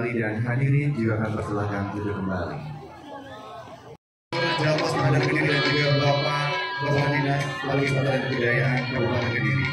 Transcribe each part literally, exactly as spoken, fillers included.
kembali dan hadirin juga akan persilahkan duduk kembali. Jawas Bandar Kediri dan juga Bapak Kepala Dinas Pariwisata dan Kebudayaan Kabupaten Kediri.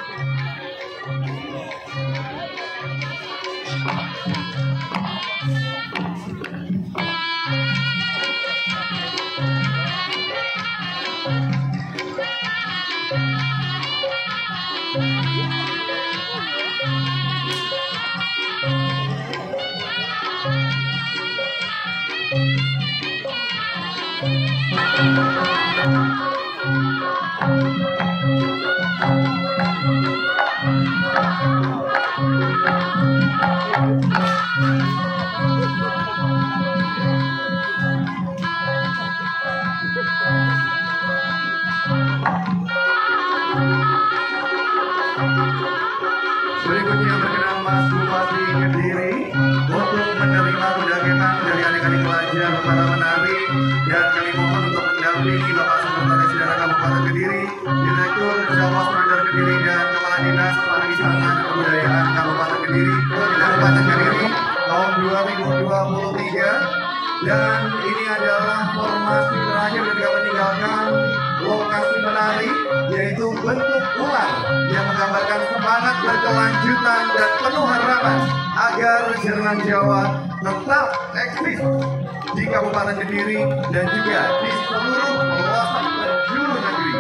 Berikutnya berkenan Mas Bupati Kediri untuk menerima kuda kemang dari adik-adik pelajar para menari, dan kami mohon untuk mendampingi Bapak Sekretaris Daerah Kabupaten Kediri, Direktur Jawas Bandar Kediri dan Kepala Dinas Pariwisata dan Kebudayaan Kabupaten Kediri Kabupaten Kediri tahun dua ribu dua puluh tiga. Dan ini adalah formasi terakhir ketika meninggalkan lokasi menari, yaitu bentuk ular yang menggambarkan semangat berkelanjutan dan penuh harapan agar Jalan Jawa tetap eksis di Kabupaten Kediri dan juga di seluruh pelosok penjuru negeri.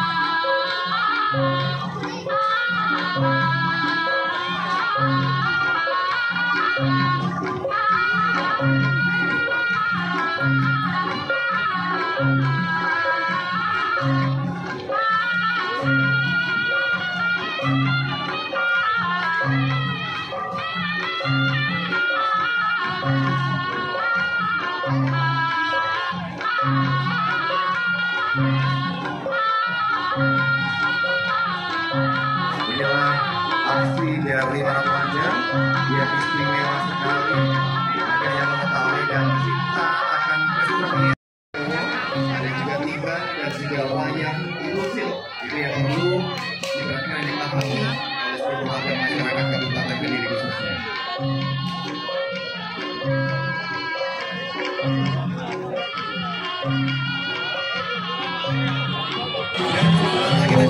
Inilah aksi dari para pelajar yang istimewa sekali. Ada yang mengetahui dan kita akan bersemangat. Ada juga tiba dan juga wayang ilusil. Itu yang perlu diperhatikan dipahami oleh seluruh warga masyarakat Kabupaten Kediri khususnya. Dan setelah kita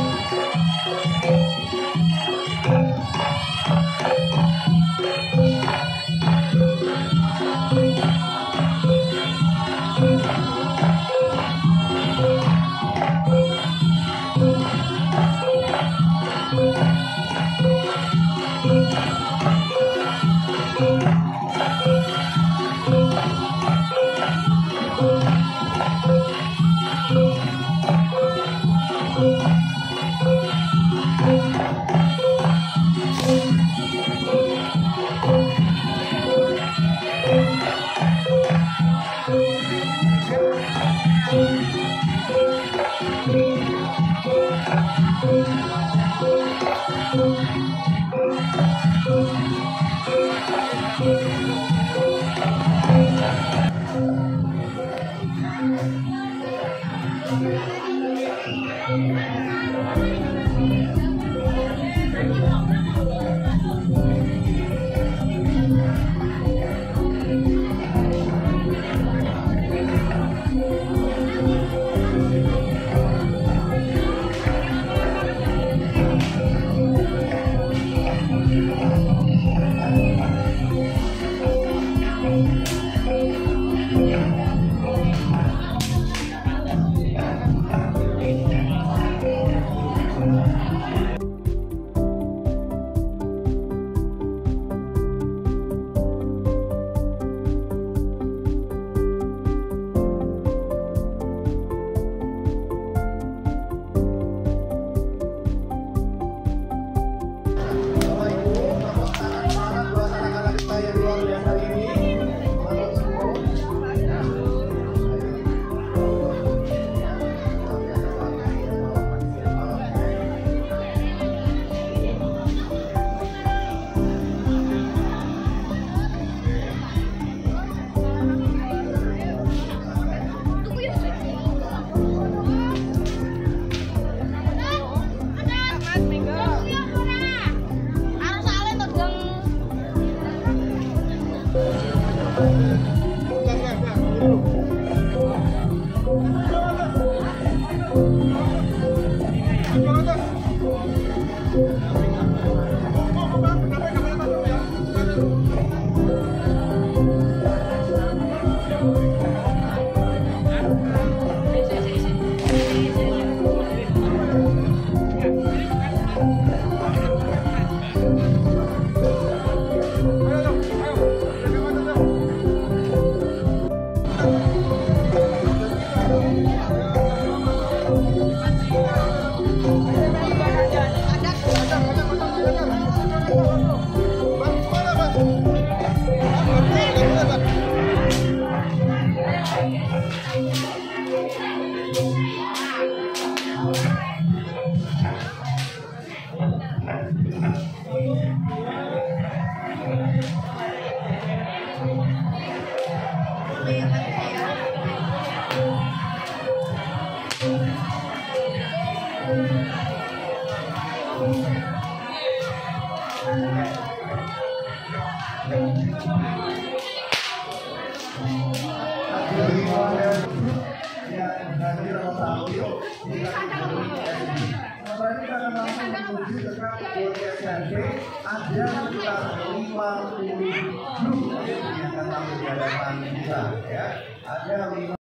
Ada sekitar lima puluh grup yang akan tampil di hadapan kita, ya. Ada lima